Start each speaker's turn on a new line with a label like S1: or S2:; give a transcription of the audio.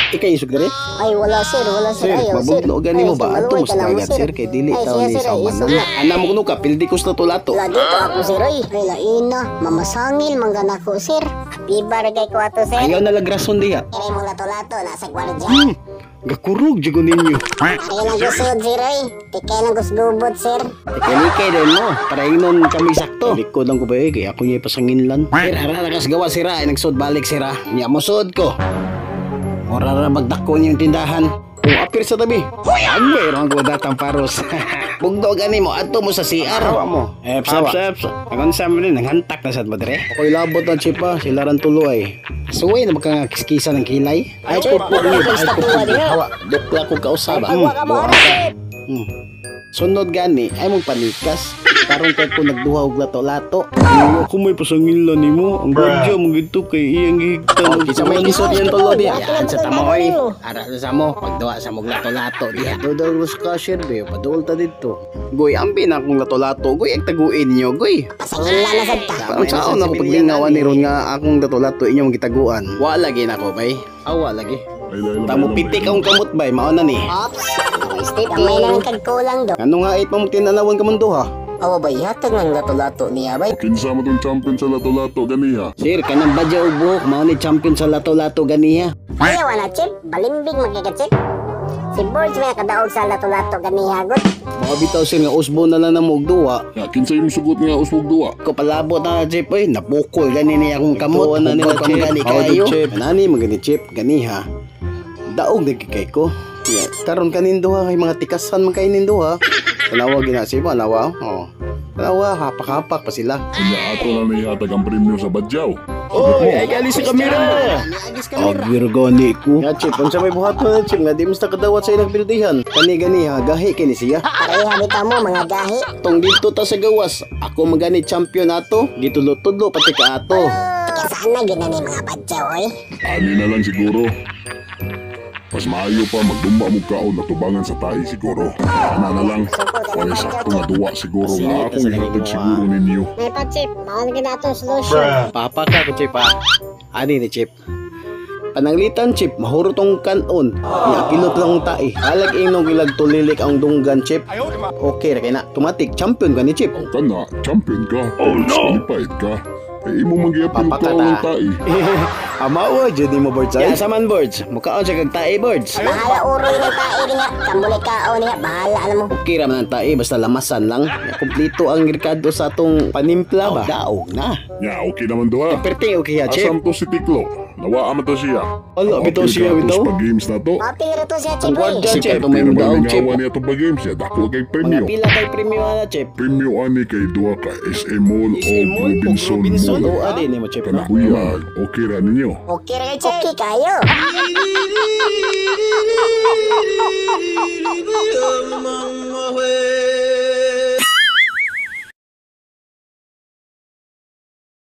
S1: Ikay isog dere?
S2: Ay, wala sir, wala sir.
S1: Sir,
S2: Ayaw, sir.
S1: mabugno gani mo ba? Ato mas kagad sir kay dili
S2: Ay,
S1: taon ni
S2: sir,
S1: sa
S2: isog
S1: manan.
S2: na.
S1: Ana mo kuno ka pildikos na tulato.
S2: Lagi to ako sir, ay. Ay, lain na. Mamasangil, manggan ako sir. Pibar kay ko ato sir.
S1: Ayaw na lagrason diha.
S2: Kaya mong lato-lato, nasa gwardya.
S1: Gakurog jugo ninyo.
S2: Ay, lang kusod sir, ay. Tikay lang kusgubot sir.
S1: Ikay din mo. Para inon kami sakto. Likod lang ko ba kaya ako niya pasanginlan. Sir, hara nakas gawa sira. Ay nagsod balik sira. Nya mo sud ko. Ora ra magdako niyang tindahan. Kung apir sa tabi. Ang mayroon ko datang paros. Bugdo gani mo ato mo sa CR. Awa mo. Eps. Angon sa mo din nanghantak na sad madre. Ako'y labot na chip pa. Sila ran tuloy. Suway na magkakiskisa ng kilay. Ay ko po ni. Ay ko po. Hawa. Dukla ko kausaba.
S2: Huwag ka mo, sir.
S1: Sunod gani ay mong panikas. Karong kay ko nagduha og lato-lato. Ako may pasangil lang nimo. Ang gadya mo gito kay iyang gigtan. Kisa may kisod yan tolo diya. Yan sa tamoy. Ara sa mo. Pagduha sa mong lato-lato diya. Dodol sa cashier be. Padul ta dito. Goy, ambi na akong lato-lato. Goy, ang taguin niyo. Goy.
S2: Pasangila na sad ta.
S1: Parang saon ako paglingawan ni Ron nga akong lato-lato inyong gitaguan. Wa lagi na ko bay. Awa lagi. Tamo pitik akong kamot bay. Mauna ni.
S2: Ops. Gamay lang kagkulang do.
S1: Ano nga it mo tinanawan ka man ha?
S2: Awa ba yatag ng lato-lato niya bay?
S3: Kinsa mo tong champion sa lato-lato ganiha?
S1: Sir, kanang badya og buhok. Mao ni champion sa lato-lato ganiha.
S2: Ayaw na chip. Balimbing magkakachip. Si Borge may kadaog sa lato-lato ganihagot.
S1: Mga bitaw sir nga usbo na lang na mo og duwa.
S3: Ya, kinsa imong sugot nga usbog duwa?
S1: Ko palabot na chip eh. Napukol gani niya akong kamot. Na nila chip. Gani kayo. Nani magani chip. Ganiha. Daog nagkikay ko. Yeah. Karon kanin duha kay mga tikasan man kay ninduha. Tanawa ginasi ba nawa? Oh. Tanawa hapak-hapak pa sila.
S3: Kanya ato na ihatag ang premyo sa badyaw.
S1: Oy, ay gali sa kamera. Agir gani ko. Ya chip, unsa may buhat na chip nga di mo kadawat sa ilang bildihan. Kani ha, gahi kini siya.
S2: Pareha bitaw mo mga gahi.
S1: Tong dito ta sa gawas, ako magani champion ato. Gitulo-tudlo pati ka ato.
S2: Saan na ginani mga badyaw oy?
S3: Ani na lang siguro. Mas maayo pa magdumba mo kaon na tubangan sa tahi siguro. Ana na lang. Wala sakto nga duwa siguro nga akong ihatag siguro ninyo.
S2: May pa chip. Maon ka na itong solution.
S1: Papa ka ko chip ha. Ani ni chip. Pananglitan chip, mahuro tong kanon. Yakilot lang ang tae. Alag inong ilag tulilik ang dunggan chip. Okay ra kay na. Tumatik champion ka ni chip.
S3: O kana, champion ka. Oh no! Disqualified ka. Ay imo magyapil
S1: Papa ka
S3: ka
S1: ta.
S3: ng tae.
S1: Amawa jud mo birds ay. Sa man birds. Mukaon siya kag tae birds.
S2: Bahala uroy ng tae niya. Kambulay kao niya. Bahala alam mo.
S1: Okay ra man ang tae basta lamasan lang. Kumpleto ang merkado sa atong panimpla ba. Daog na.
S3: Ya, okay naman duha.
S1: Perting okay ha chip.
S3: Asam to si Tiklo. Nawaan man to siya.
S1: Ala, bitaw siya, bitaw.
S3: Sa games na to.
S2: Mapira to siya chip
S1: Ang
S2: oy.
S1: gwardiya
S3: Si
S1: chip,
S3: Tarte
S1: may
S3: naman
S1: daog chip.
S3: lingawan niya to pa games siya. Dako kay
S1: Mga
S3: premyo.
S1: pila kay premyo na chip.
S3: Premyo ani kay duha ka SM Mall o Robinson
S1: O
S3: Mall.
S1: adi ni mo chip na.
S3: Kanabuyag, okay ra ninyo.
S2: Okay ra kay chip. Okay kayo.
S4: Come on, away.